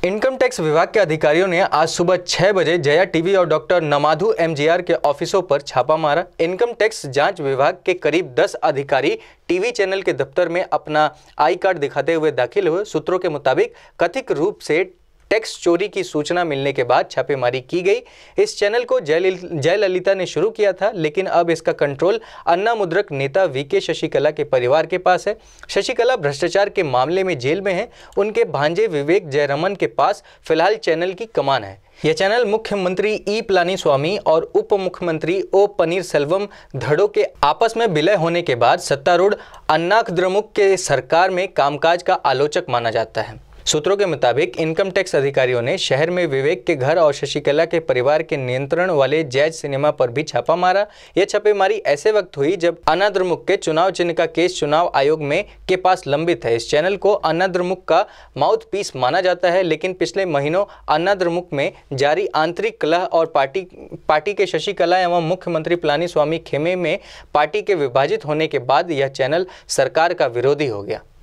Income tax विभाग के अधिकारियों ने आज सुबह 6 बजे जया टीवी और डॉक्टर नमाधु एमजीआर के ऑफिसों पर छापा मारा। इनकम टैक्स जांच विभाग के करीब 10 अधिकारी टीवी चैनल के दफ्तर में अपना आई कार्ड दिखाते हुए दाखिल हुए। सूत्रों के मुताबिक कथित रूप से टैक्स चोरी की सूचना मिलने के बाद छापेमारी की गई। इस चैनल को जयललिता ने शुरू किया था, लेकिन अब इसका कंट्रोल अन्ना मुद्रक नेता वीके शशिकला के परिवार के पास है। शशिकला भ्रष्टाचार के मामले में जेल में है। उनके भांजे विवेक जयरमन के पास फिलहाल चैनल की कमान है। यह चैनल मुख्यमंत्री ई पलानीस्वामी और उप मुख्यमंत्री ओ पनीरसेल्वम धड़ों के आपस में विलय होने के बाद सत्तारूढ़ अन्नाद्रमुक के सरकार में कामकाज का आलोचक माना जाता है। सूत्रों के मुताबिक इनकम टैक्स अधिकारियों ने शहर में विवेक के घर और शशिकला के परिवार के नियंत्रण वाले जैज सिनेमा पर भी छापा मारा। यह छापेमारी ऐसे वक्त हुई जब अन्नाद्रमुक के चुनाव चिन्ह का केस चुनाव आयोग में के पास लंबित है। इस चैनल को अन्नाद्रमुक का माउथ पीस माना जाता है, लेकिन पिछले महीनों अन्नाद्रमुक में जारी आंतरिक कलह और पार्टी के शशिकला एवं मुख्यमंत्री पलानीस्वामी खेमे में पार्टी के विभाजित होने के बाद यह चैनल सरकार का विरोधी हो गया।